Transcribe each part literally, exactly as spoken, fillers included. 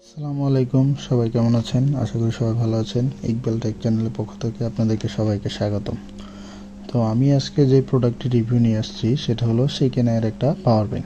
আসসালামু আলাইকুম, সবাই কেমন আছেন? আশা করি সবাই ভালো আছেন। ইকবাল টেক চ্যানেলের পক্ষ থেকে আপনাদেরকে সবাইকে স্বাগতম। তো আমি আজকে যে প্রোডাক্টটি রিভিউ নিয়ে আসছি সেটা হলো সিকেনাইয়ের একটা পাওয়ার ব্যাংক।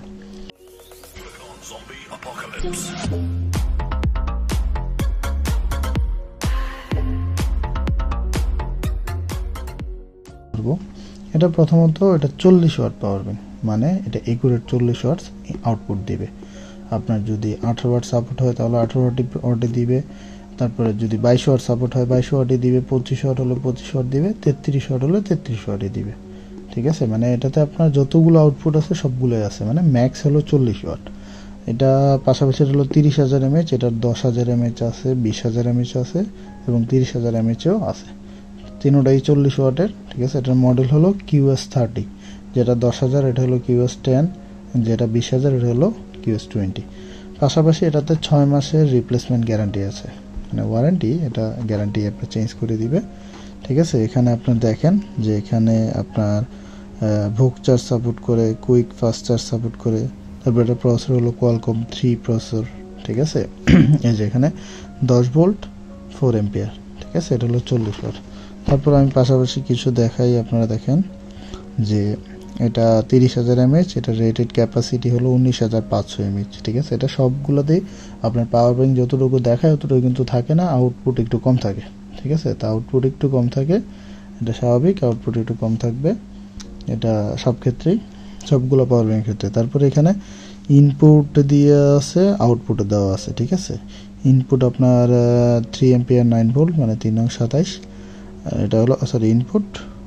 এটা প্রথমত এটা চল্লিশ ওয়াট পাওয়ার ব্যাংক, মানে এটা একুরেট চল্লিশ ওয়াটস আউটপুট দিবে। আপনার যদি আঠারো ওয়াট সাপোর্ট হয় তাহলে আঠারো ওয়াটে দিবে, তারপরে যদি বাইশ ওয়াট সাপোর্ট হয় বাইশ ওয়াটে দিবে, পঁচিশ ওয়াট হলে পঁচিশ ওয়াট দিবে, তেত্রিশ ওয়াট হলে তেত্রিশ ওয়াটে দিবে। ঠিক আছে, মানে এটাতে আপনার যতগুলো আউটপুট আছে সবগুলোই আছে, মানে ম্যাক্স হলো চল্লিশ ওয়াট। এটা পাশাপাশি হলো তিরিশ হাজার এমএচ, এটার দশ হাজার এমএচ আছে, বিশ হাজার এমএচ আছে এবং তিরিশ হাজার এমএচও আছে। তিনোটাই চল্লিশ ওয়াটের। ঠিক আছে, এটার মডেল হলো কিউ এস থার্টি, যেটা দশ হাজার এটা হলো কিউ এস টেন, যেটা বিশ হাজার এটা হলো কিউ এস টোয়েন্টি। পাশাপাশি এটাতে ছয় মাসের রিপ্লেসমেন্ট গ্যারান্টি আছে, মানে ওয়ারেন্টি, এটা গ্যারান্টি আপনার চেঞ্জ করে দিবে। ঠিক আছে, এখানে আপনার দেখেন যে এখানে আপনার ভোক চার্জ সাপোর্ট করে, কুইক ফাস্ট চার্জ সাপোর্ট করে, তারপর এটা প্রসেসর হলো কোয়ালকম থ্রি প্রসেসর। ঠিক আছে, এই যে এখানে দশ ভোল্ট ফোর এম্পিয়ার। ঠিক আছে, এটা হলো চল্লিশ ওয়াট। তারপর আমি পাশাপাশি কিছু দেখাই, আপনারা দেখেন যে এটা তিরিশ হাজার এমএচ, এটা রেটেড ক্যাপাসিটি হলো উনিশ হাজার পাঁচশো এমএচ। ঠিক আছে, এটা সবগুলোতেই আপনার পাওয়ার ব্যাংক যতটুকু দেখায় অতটুকু কিন্তু থাকে না, আউটপুট একটু কম থাকে। ঠিক আছে, তা আউটপুট একটু কম থাকে, এটা স্বাভাবিক, আউটপুট একটু কম থাকবে, এটা সব ক্ষেত্রেই, সবগুলো পাওয়ার ব্যাংক ক্ষেত্রে। তারপরে এখানে ইনপুট দিয়ে আছে, আউটপুটে দেওয়া আছে। ঠিক আছে, ইনপুট আপনার থ্রি এম্পিয়ার নাইন ভোল্ট, মানে তিন নং সাতাইশ, এটা হলো সরি ইনপুট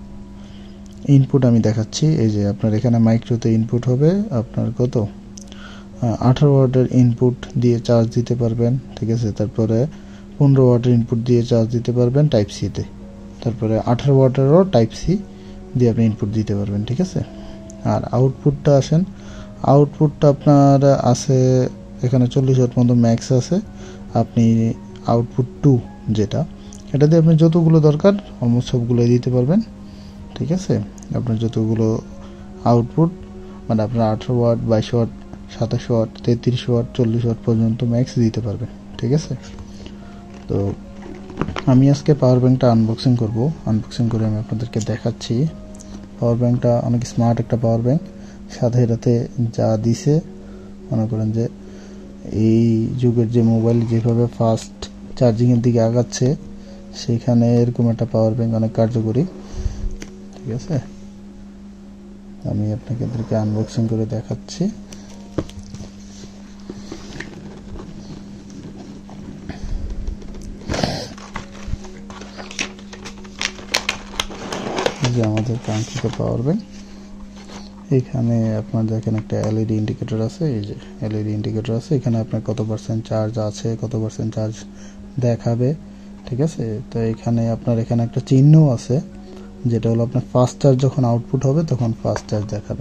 ইনপুট আমি দেখাচ্ছি। এই যে আপনার এখানে মাইক্রোতে ইনপুট হবে আপনার কত আঠারো ওয়াটের ইনপুট দিয়ে চার্জ দিতে পারবেন। ঠিক আছে, তারপরে পনেরো ওয়াটের ইনপুট দিয়ে চার্জ দিতে পারবেন টাইপ সিতে, তারপরে আঠারো ওয়াটেরও টাইপ সি দিয়ে আপনি ইনপুট দিতে পারবেন। ঠিক আছে, আর আউটপুটটা আসেন, আউটপুটটা আপনার আছে এখানে চল্লিশ ওয়াট মতো ম্যাক্স আছে। আপনি আউটপুট টু যেটা, এটা দিয়ে আপনি যতগুলো দরকার অলমোস্ট সবগুলো দিতে পারবেন। ঠিক আছে, আপনার যতগুলো আউটপুট, মানে আপনার আঠারো ওয়াট, বাইশ ওয়াট, সাতাশ ওয়াট, তেত্রিশ ওয়াট, চল্লিশ ওয়াট পর্যন্ত ম্যাক্স দিতে পারবেন। ঠিক আছে, তো আমি আজকে পাওয়ার ব্যাংকটা আনবক্সিং করব। আনবক্সিং করে আমি আপনাদেরকে দেখাচ্ছি। পাওয়ার ব্যাংকটা অনেক স্মার্ট একটা পাওয়ার ব্যাংক, সাথে এটাতে যা দিছে, মনে করেন যে এই যুগের যে মোবাইল যেভাবে ফাস্ট চার্জিংয়ের দিকে আগাচ্ছে, সেখানে এরকম একটা পাওয়ার ব্যাংক অনেক কার্যকরী। ঠিক আছে, আমি আপনাদেরকে আনবক্সিং করে দেখাচ্ছি। যে আমাদের কাঙ্ক্ষিত পাওয়ার ব্যাংক, এখানে আপনার দেখেন একটা এলইডি ইন্ডিকেটর আছে। এই যে এলইডি ইন্ডিকেটর আছে, এখানে আপনার কত পার্সেন্ট চার্জ আছে, কত পার্সেন্ট চার্জ দেখাবে। ঠিক আছে, তো এখানে আপনার এখানে একটা চিহ্ন আছে, যেটা হলো আপনার ফাস্ট চার্জ যখন আউটপুট হবে তখন ফাস্ট চার্জ দেখাবে।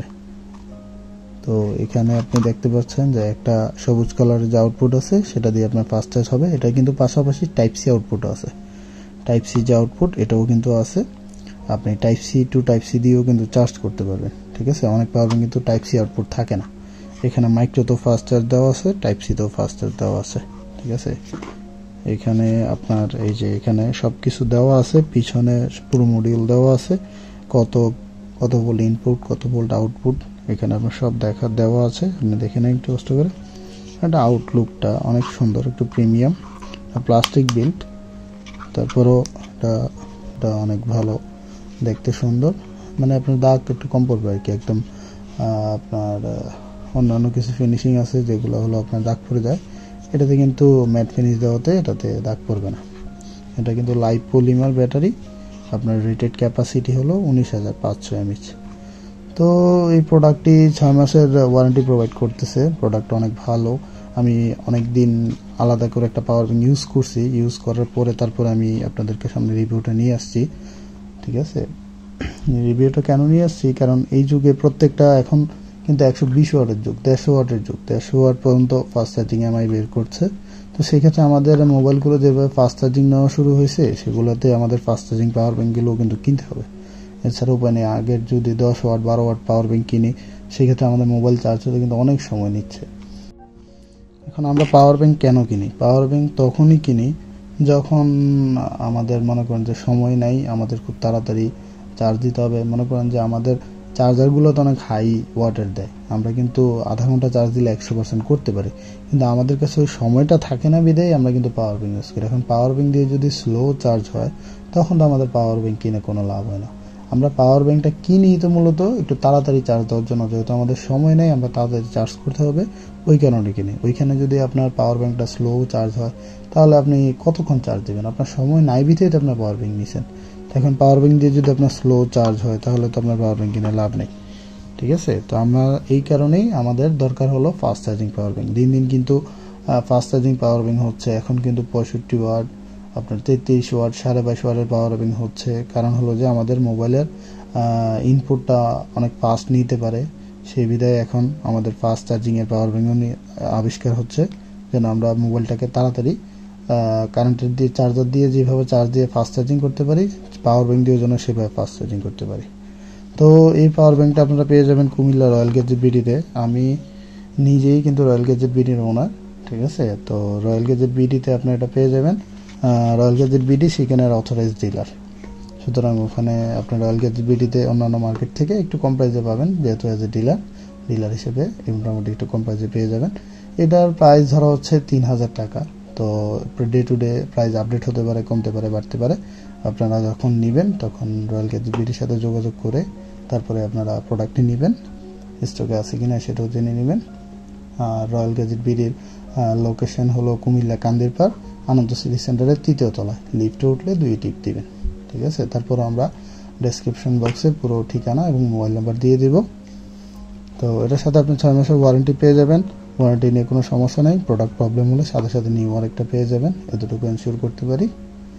তো এখানে আপনি দেখতে পাচ্ছেন যে একটা সবুজ কালারের যে আউটপুট আছে সেটা দিয়ে আপনার ফাস্ট চার্জ হবে। এটা কিন্তু পাশাপাশি টাইপ সি আউটপুটও আছে, টাইপ সি যে আউটপুট এটাও কিন্তু আছে, আপনি type C to type C দিয়েও কিন্তু চার্জ করতে পারবেন। ঠিক আছে, অনেক পাওয়ার ব্যাংক কিন্তু টাইপ সি আউটপুট থাকে না। এখানে মাইক্রোতেও ফাস্ট চার্জ দেওয়া আছে, টাইপ সিতেও ফাস্ট চার্জ দেওয়া আছে। ঠিক আছে, এখানে আপনার এই যে এখানে সব কিছু দেওয়া আছে, পিছনে পুরো মডিউল দেওয়া আছে, কত কত ভোল্ট ইনপুট, কত ভোল্ট আউটপুট, এখানে আপনার সব দেখা দেওয়া আছে। আপনি দেখে নেন একটু কষ্ট করে। এটা আউটলুকটা অনেক সুন্দর, একটু প্রিমিয়াম, প্লাস্টিক বিল্ড, তারপরও এটা এটা অনেক ভালো দেখতে, সুন্দর, মানে আপনার দাগ একটু কম পড়বে আর কি। একদম আপনার অন্যান্য কিছু ফিনিশিং আছে যেগুলো হলো আপনার দাগ পড়ে যায়, এটাতে কিন্তু ম্যাট ফিনিশ দেওয়াতে এটাতে দাগ পড়বে না। এটা কিন্তু লাইভ পলিমার ব্যাটারি, আপনার রেটেড ক্যাপাসিটি হলো উনিশ হাজার পাঁচশো এমএচ। তো এই প্রোডাক্টটি ছয় মাসের ওয়ারেন্টি প্রোভাইড করতেছে। প্রোডাক্টটা অনেক ভালো, আমি অনেক দিন আলাদা করে একটা পাওয়ার ব্যাংক ইউজ করছি, ইউজ করার পরে তারপরে আমি আপনাদেরকে সামনে রিভিউটা নিয়ে আসছি। ঠিক আছে, রিভিউটা কেন নিয়ে আসছি, কারণ এই যুগে প্রত্যেকটা এখন কিন্তু একশো বিশ ওয়াটের যুগ, দেড়শো ওয়াটের যুগ, দেড়শো ওয়াট পর্যন্ত ফাস্ট চার্জিং এমআই বের করছে। তো সেক্ষেত্রে আমাদের মোবাইলগুলো যেভাবে ফাস্ট চার্জিং নেওয়া শুরু হয়েছে, সেগুলোতে আমাদের ফাস্ট চার্জিং পাওয়ার ব্যাংকগুলোও কিন্তু কিনতে হবে। এছাড়া উপায় নেই, আগের যদি দশ ওয়াট বারো ওয়াট পাওয়ার ব্যাংক কিনি, সেক্ষেত্রে আমাদের মোবাইল চার্জ হতে কিন্তু অনেক সময় নিচ্ছে। এখন আমরা পাওয়ার ব্যাংক কেন কিনি? পাওয়ার ব্যাংক তখনই কিনি যখন আমাদের মনে করেন যে সময় নাই, আমাদের খুব তাড়াতাড়ি চার্জ দিতে হবে। মনে করেন যে আমাদের চার্জারগুলো তো অনেক হাই ওয়াটের দেয়, আমরা কিন্তু আধা ঘন্টা চার্জ দিলে একশো পার্সেন্ট করতে পারি, কিন্তু আমাদের কাছে ওই সময়টা থাকে না বিধায় আমরা কিন্তু পাওয়ার ব্যাংক ইউজ করি। এখন পাওয়ার ব্যাংক দিয়ে যদি স্লো চার্জ হয় তখন তো আমাদের পাওয়ার ব্যাংক কিনে কোনো লাভ হয় না। আমরা পাওয়ার ব্যাংকটা কিনি তো মূলত একটু তাড়াতাড়ি চার্জ দেওয়ার জন্য, যেহেতু আমাদের সময় নেই, আমরা তাড়াতাড়ি চার্জ করতে হবে, ওই কারণে কিনি। ওইখানে যদি আপনার পাওয়ার ব্যাংকটা স্লো চার্জ হয় তাহলে আপনি কতক্ষণ চার্জ দেবেন? আপনার সময় নাই বিধেই তো আপনার পাওয়ার ব্যাংক নিছেন। এখন পাওয়ার ব্যাংক দিয়ে যদি আপনার স্লো চার্জ হয় তাহলে তো আপনার পাওয়ার ব্যাংক কিনে লাভ নেই, ঠিক আছে? তো আমরা এই কারণেই আমাদের দরকার হলো ফাস্ট চার্জিং পাওয়ার ব্যাংক। দিন দিন কিন্তু ফাস্ট চার্জিং পাওয়ার ব্যাংক হচ্ছে, এখন কিন্তু পঁয়ষট্টি ওয়াট, আপনার তেত্রিশ ওয়াট, সাড়ে বাইশ ওয়াটের পাওয়ার ব্যাংক হচ্ছে। কারণ হলো যে আমাদের মোবাইলের ইনপুটটা অনেক ফাস্ট নিতে পারে, সেই বিধায় এখন আমাদের ফাস্ট চার্জিংয়ের পাওয়ার ব্যাংক আবিষ্কার হচ্ছে, যেন আমরা মোবাইলটাকে তাড়াতাড়ি কারেন্টের দিয়ে চার্জার দিয়ে যেভাবে চার্জ দিয়ে ফাস্ট চার্জিং করতে পারি, পাওয়ার ব্যাংক দিয়ে যেন সেভাবে ফাস্ট চার্জিং করতে পারি। তো এই পাওয়ার ব্যাংকটা আপনারা পেয়ে যাবেন কুমিল্লা রয়্যাল গ্যাজেট বিডিতে। আমি নিজেই কিন্তু রয়্যাল গ্যাজেট বিডির ওনার, ঠিক আছে? তো রয়্যাল গ্যাজেট বিডিতে আপনারা এটা পেয়ে যাবেন। রয়্যাল গ্যাজেট বিডি সিকেনাইয়ের অথরাইজ ডিলার, সুতরাং ওখানে আপনার রয়্যাল গ্যাজেট বিডিতে অন্যান্য মার্কেট থেকে একটু কম প্রাইসে পাবেন, যেহেতু এজ এ ডিলার ডিলার হিসেবে মোটামুটি একটু কম প্রাইসে পেয়ে যাবেন। এটার প্রাইস ধরা হচ্ছে তিন হাজার টাকা। তো day to day price update হতে পারে, কমতে পারে, বাড়তে পারে। আপনারা যখন নেবেন তখন রয়্যাল গ্যাজেট বিডির সাথে যোগাযোগ করে তারপরে আপনারা প্রোডাক্টটি নেবেন, স্টকে আছে কিনা সেটাও জেনে নেবেন। আর রয়্যাল গ্যাজেট বিডির লোকেশন হলো কুমিল্লা কান্দিরপার আনন্দ সিটি সেন্টারের তৃতীয় তলায়, লিফটে উঠলে দুই টিপ দিবেন, ঠিক আছে? তারপর আমরা ডেসক্রিপশন বক্সে পুরো ঠিকানা এবং মোবাইল নাম্বার দিয়ে দেব। তো এটার সাথে আপনি ছয় মাসের ওয়ারেন্টি পেয়ে যাবেন, ওয়ারেন্টি নিয়ে কোনো সমস্যা নেই। প্রোডাক্ট প্রবলেম হলে সাথে সাথে নিউ আরেকটা পেয়ে যাবেন, এতটুকু এনশিওর করতে পারি।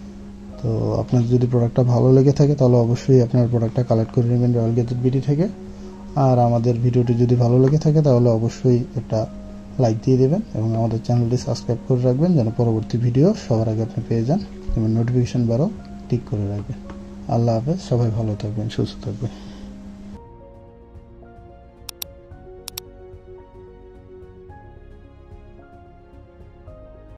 তো আপনার যদি প্রোডাক্টটা ভালো লেগে থাকে তাহলে অবশ্যই আপনার প্রোডাক্টটা কালেক্ট করে নেবেন রয়্যাল গ্যাজেট বিডি থেকে। আর আমাদের ভিডিওটি যদি ভালো লেগে থাকে তাহলে অবশ্যই একটা লাইক দিয়ে দেবেন এবং আমাদের চ্যানেলটি সাবস্ক্রাইব করে রাখবেন, যেন পরবর্তী ভিডিও সবার আগে আপনি পেয়ে যান এবং নোটিফিকেশন বারও টিক করে রাখবেন। আল্লাহ হাফেজ, সবাই ভালো থাকবেন, সুস্থ থাকবেন।